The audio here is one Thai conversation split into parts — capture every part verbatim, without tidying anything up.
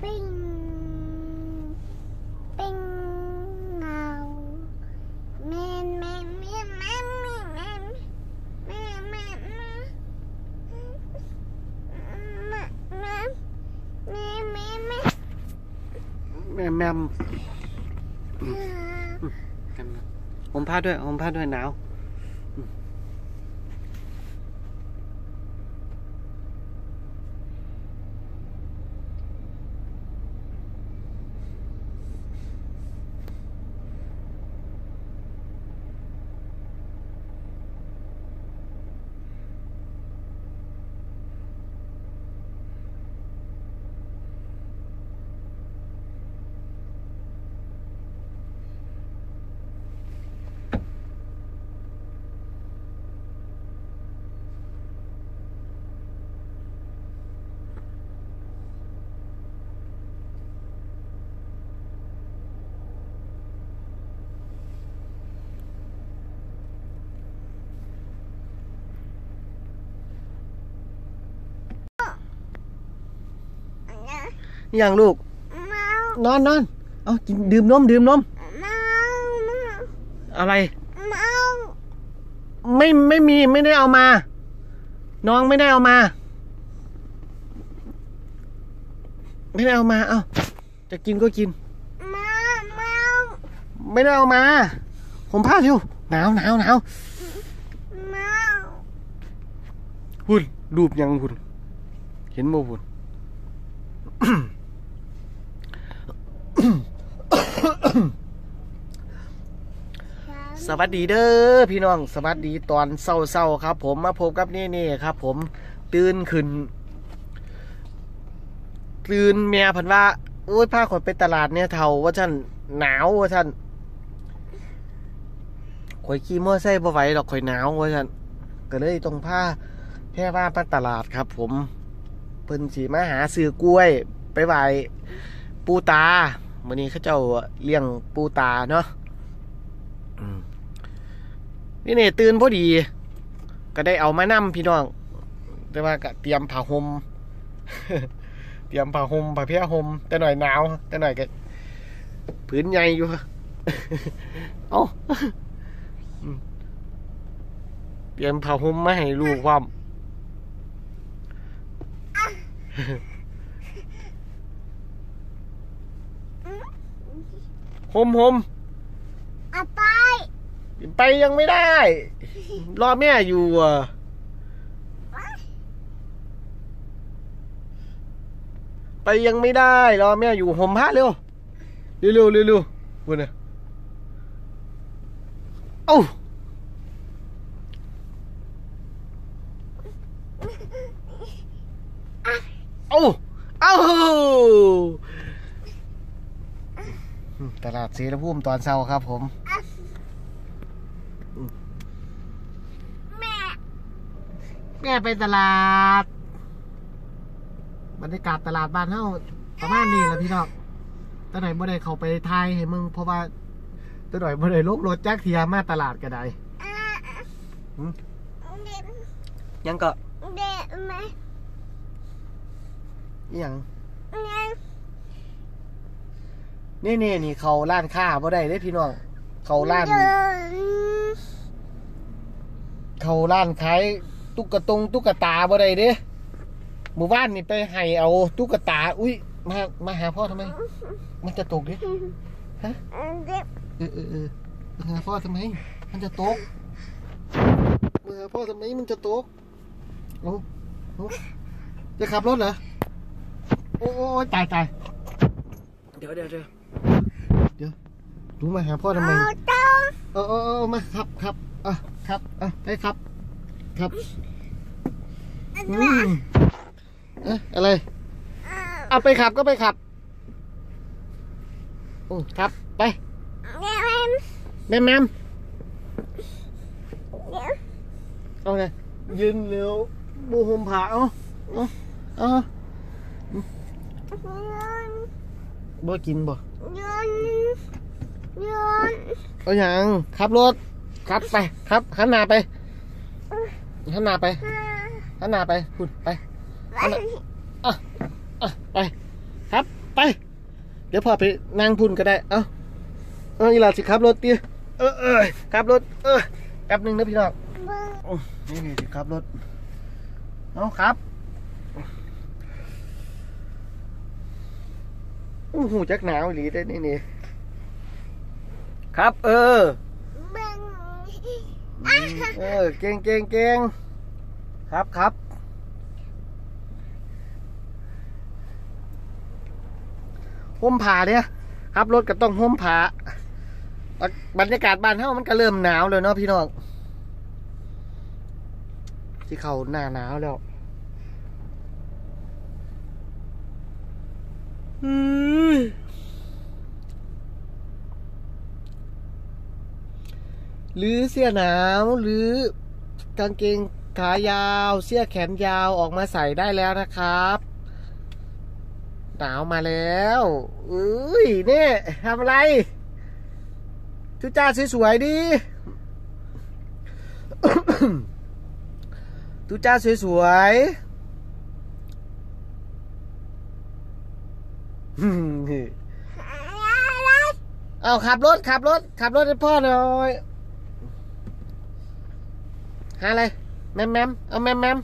ปิ้งปิ้งเงาแม่แม่แม่แม่แม่แม่แม่แม่แม่แม่แม่แม่แม่แม่แม่ผมผ้าด้วยผมผ้าด้วยหนาวอย่างลูกนอนนอนเอากินดื่มนมดื่มนมอะไรไม่ไม่มีไม่ได้เอามาน้องไม่ได้เอามาไม่ได้เอามาเอาจะกินก็กินไม่ได้เอามาผมผ้าเร็วหนาวหนาวหนาวหุ่นรูปยังหุ่นเห็นโมหุ่นสวัสดีเด้อพี่น้องสวัสดีตอนเศร้าๆครับผมมาพบกับนี่นี่ครับผมตื่นขึ้นตื่นเมียพันว่าโอ้ยพาข่อยไปตลาดเนี่ยเท่าว่าท่านหนาวว่าท่านข่อยขี่มอเตอร์ไซค์บ่ไหวหรอกข่อยหนาวว่าท่านก็เลยต้องพาแค่ว่าไปตลาดครับผมเพิ่นสีมาหาซื้อกล้วยไปไหว้ปูตาวันนี้เขาเจ้าเลี้ยงปูตาเนาะนี่เนี่ยตื่นพอดีก็ได้เอามานั่มพี่น้องแต่ว่าก็เตรียมผ้าห่ม เตรียมผ้าห่มผ้าเพี้ยห่มแต่หน่อยหนาวแต่หน่อยก็ผืนใหญ่อยู่ เอ้าเตรียมผ้าห่มมาให้ลูกความห่มห่มไปไปยังไม่ได้รอแม่อยู่อ่ะไปยังไม่ได้รอแม่อยู่ห่มผ้าเร็วเร็วเร็วเร็วเร็ววันนี้เอ้าเอ้าเอ้าตลาดศรีละพุ่มตอนเช้าครับผมแม่แม่ไปตลาดบรรยากาศตลาดบ้านเฮาประมาณนี้แหละพี่น้องตอนไหนบ่ได้เข้าไปไทยให้มึงเพราะว่าตอนไหนบ่ได้ลบรถแจ็คเทียมาตลาดก็ได้ยังก็เด็กไหมยังนี่นี่นี่เขาร้านค้าบ่ได้เด้พี่น้องเขาร้านเขาร้านขายตุ๊กตงตุ๊กตาบ่ได้เด้หมู่บ้านนี่ไปให้เอาตุ๊กตาอุ้ยมามาหาพ่อทำไมมันจะตกดิฮะเออเออเออมาหาพ่อทำไมมันจะตกมาหาพ่อทำไมมันจะตกโอ้โหจะขับรถเหรอโอ้ยตายตายเดี๋ยวเดี๋ยวเดี๋ยวเดี๋ยวดูมาหาพ่อทำไมเออเออมาครับครับอ่ะครับอ่ะไปครับครับอืมเอ๊ะอะไรเอาไปขับก็ไปขับอืมครับไปแม่แม่เอาไงยืนเร็วบูหมผาเอาเอาเอาบ่กินบ่ยืนยืนเอาอย่างขับรถขับไปครับหันหน้าไปหันหน้าไปหันหน้าไปคุณไปหันหน้าอ่ะอ่ะไปครับไปเดี๋ยวพ่อไปนั่งพุ่นก็ได้เอ้าเอออีหลาสิขับรถดิเออเออขับรถเออแป๊บนึงนะพี่น้องนี่นี่สิขับรถเอาครับโอ้โหจักหนาวอีหลีได้นี่นี่ครับเออเออเก่งเก่งเก่งครับครับห่มผ้าเนี่ยครับรถก็ต้องห่มผ้าบรรยากาศบ้านเฮามันก็เริ่มหนาวเลยเนาะพี่น้องที่เขาหน้าหนาวแล้วหรือเสื้อหนาวหรือกางเกงขายาวเสื้อแขนยาวออกมาใส่ได้แล้วนะครับหนาวมาแล้วอุ้ยเนี่ยทำอะไรชุดจ้าสวยๆดิ ชุดจ้าสวยๆเอาขับรถขับรถขับรถให้พ่อหน่อยหาอะไรแมมแมมเอาแมมแมม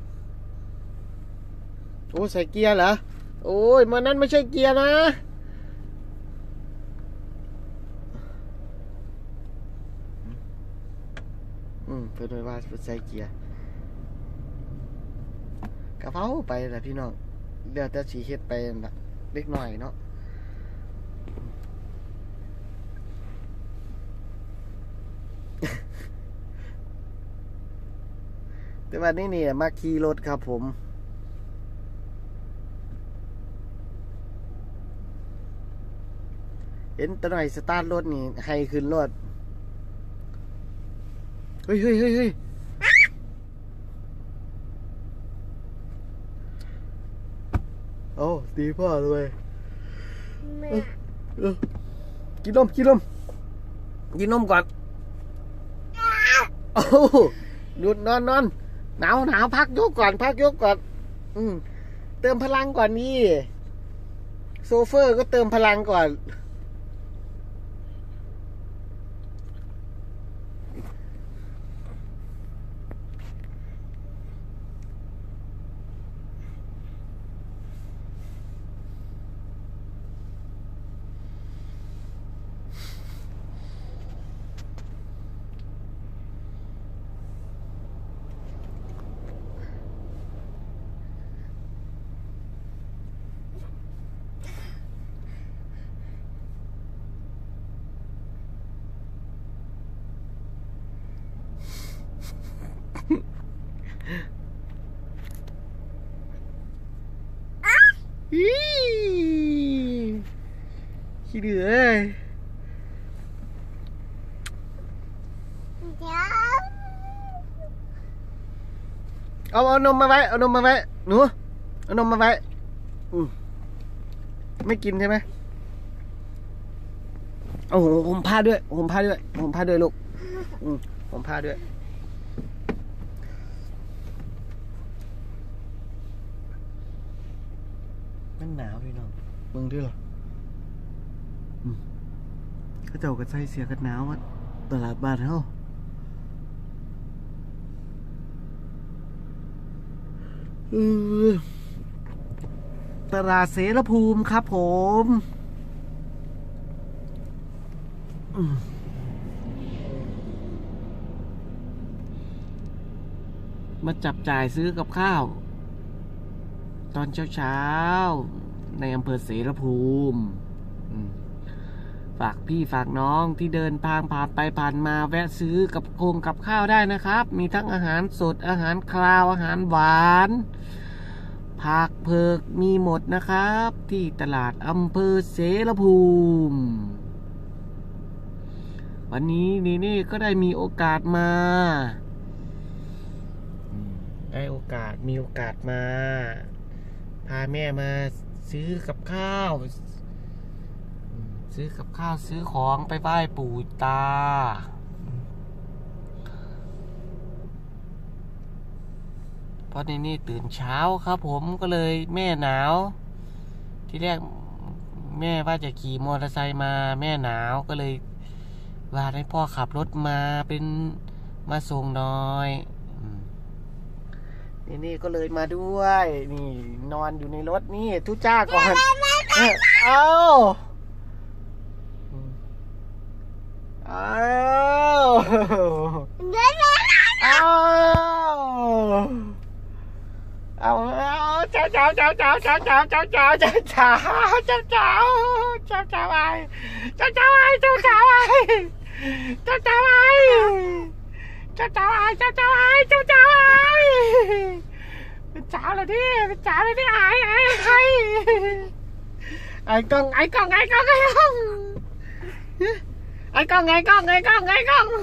โอ้ใส่เกียร์เหรอโอ้ยมันนั้นไม่ใช่เกียร์นะอืมเพื่อนว่าใส่เกียร์กระเพราไปแหละพี่น้องเดี๋ยวจะสีเฮ็ดไปนะเล็กหน่อยเนาะแต่วันนี้นี่มาขี่รถครับผมเห็นตะหน่อยสตาร์ทรถนี่ให้ขึ้นรถเฮ้ยเฮ้ยเฮ้ยเฮ้ยโอ้ตีพ่อเลยกินนมกินนมกินนมก่อนโอ้หยุดนอนนอนหนาวหนาวพักยกก่อนพักยกก่อนอืมเติมพลังก่อนนี่โซเฟอร์ก็เติมพลังก่อนขี้เดือเอาเอานมมาไว้เอานมมาไว้หนูเอานมมาไว้อืมไม่กินใช่ไหมเอาผมผ้าด้วยผมผ้าด้วยผมผ้าด้วยลูกอืมผมผ้าด้วยมันหนาวพี่น้องเบิ่งด้วยเหรอเขาเจ้าก็ใส่เสียกันหนาวตลาดบ้านเฮาตลาดเสรภูมิครับผมมาจับจ่ายซื้อกับข้าวตอนเช้าๆในอำเภอเสรภูมิฝากพี่ฝากน้องที่เดินทางผ่านไปผ่านมาแวะซื้อกับโครงกับข้าวได้นะครับมีทั้งอาหารสดอาหารคาวอาหารหวานผักเผือกมีหมดนะครับที่ตลาดอำเภอเสรภูมิวันนี้นี่นี่ก็ได้มีโอกาสมาได้โอกาสมีโอกาสมาพาแม่มาซื้อกับข้าวซื้อกับข้าวซื้อของไปไหว้ปู่ตาเพราะในนี่ตื่นเช้าครับผมก็เลยแม่หนาวที่แรกแม่ว่าจะขี่มอเตอร์ไซค์มาแม่หนาวก็เลยว่าให้พ่อขับรถมาเป็นมาส่งหน่อยนี่นี่ก็เลยมาด้วยนี่นอนอยู่ในรถนี่ทุจ้าก่อนเอาเอาเอาเอาเอาเจ้าเจ้าเจ้าเจ้าเจ้าเจ้าเจ้าเจ้าเจ้าเจ้าเจ้าเจ้าเจ้าเจ้าไอ้เจ้าเจ้าไอ้เจ้าเจ้าไอ้เจ้าเจ้าไอ้เจ้าเจ้าไอ้เจ้าเจ้าไอ้เจ้าเจ้าไอ้เป็นเจ้าเลยดิเป็นเจ้าเลยดิไอ้ไอ้ไอ้ไอ้กล้องไอ้กล้องไอ้กล้องไอ้กล้องไอ้กล้องไอ้กล้องไอ้กล้องไอ้กล้อง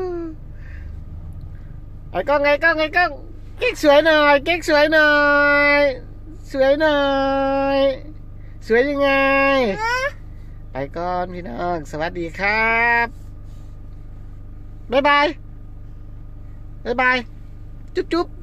ไอ้กล้องไอ้กล้องไอ้กล้องเก๊กสวยหน่อยเก๊กสวยหน่อยสวยหน่อยสวยยังไงไปก่อนพี่น้องสวัสดีครับบ๊ายบายบ๊ายบายจุ๊บจุ๊บ